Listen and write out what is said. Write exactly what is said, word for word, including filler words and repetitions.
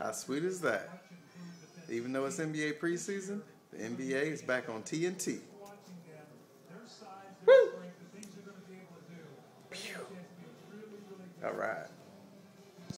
How sweet is that? Even though it's N B A preseason, the N B A is back on T N T. Woo! All right.